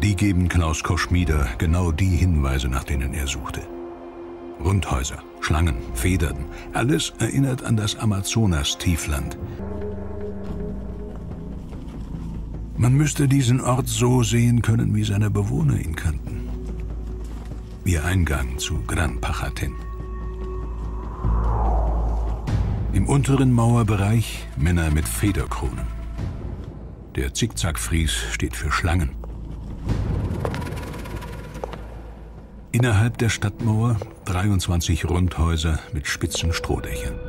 Die geben Klaus Koschmieder genau die Hinweise, nach denen er suchte. Rundhäuser, Schlangen, Federn, alles erinnert an das Amazonas-Tiefland. Man müsste diesen Ort so sehen können, wie seine Bewohner ihn kannten. Ihr Eingang zu Gran Pachaten. Im unteren Mauerbereich Männer mit Federkronen. Der Zickzackfries steht für Schlangen. Innerhalb der Stadtmauer 23 Rundhäuser mit spitzen Strohdächern.